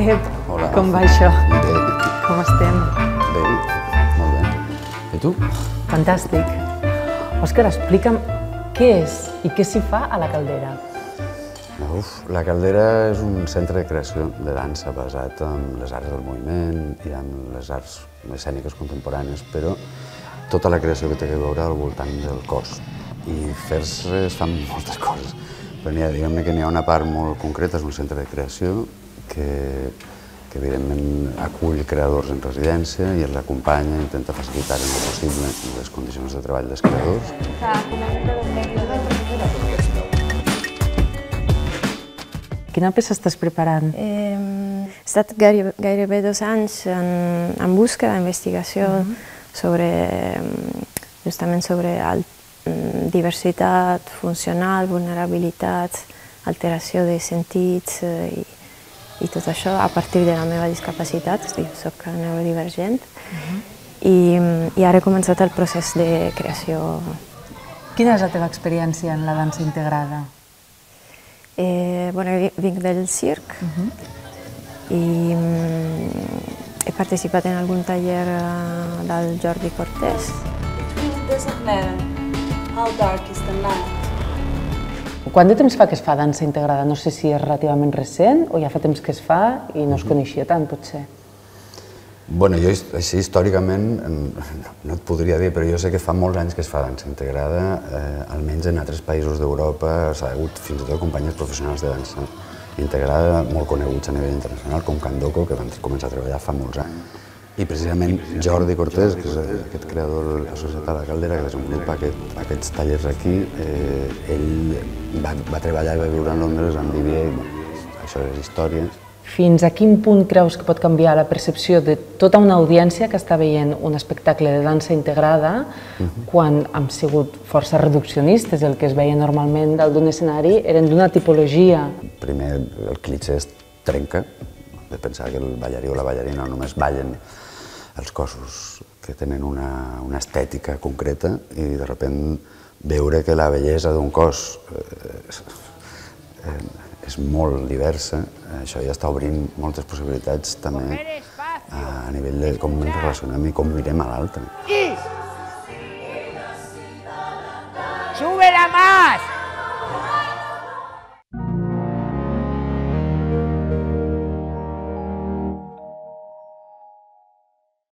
Pep, Hola. com va això? Bé. Com estem? Bé, molt bé. I tu? Fantàstic. Òscar, explica'm què és i què s'hi fa a la Caldera. La Caldera és un centre de creació de dansa basat en les arts del moviment i en les arts escèniques contemporànies, però tota la creació que té a veure al voltant del cos. I fer-se es fan moltes coses, però diguem-ne que n'hi ha una part molt concreta, és un centre de creació que evidentment acull creadors en residència i els acompanya, intenta facilitar en el possible les condicions de treball dels creadors. Quina peça estàs preparant? He estat gairebé 2 anys en busca d'investigació justament sobre diversitat funcional, vulnerabilitat, alteració de sentits i tot això a partir de la meva discapacitat, soc neurodivergent, i ara he començat el procés de creació. Quina és la teva experiència en la dansa integrada? Vinc del circ i he participat en algun taller del Jordi Cortés. Quant de temps fa que es fa dansa integrada? No sé si és relativament recent o ja fa temps que es fa i no es coneixia tant, potser. Bueno, jo així històricament no et podria dir, però jo sé que fa molts anys que es fa dansa integrada, almenys en altres països d'Europa s'ha hagut fins i tot companyies professionals de dansa integrada molt coneguts a nivell internacional, com Candoco, que van començar a treballar fa molts anys. I precisament Jordi Cortés, que és aquest creador associat a la Caldera, que desenvolupa aquests tallers aquí, ell va treballar i va viure a Londres amb Vivier, això és història. Fins a quin punt creus que pot canviar la percepció de tota una audiència que està veient un espectacle de dansa integrada quan han sigut força reduccionistes? El que es veia normalment dalt d'un escenari eren d'una tipologia. Primer, el clitxé es trenca, de pensar que el ballarí o la ballarina només ballen els cossos que tenen una estètica concreta i de sobte veure que la bellesa d'un cos és molt diversa, això ja està obrint moltes possibilitats també a nivell de com ens relacionem i com mirem a l'altre. ¡Súbela más!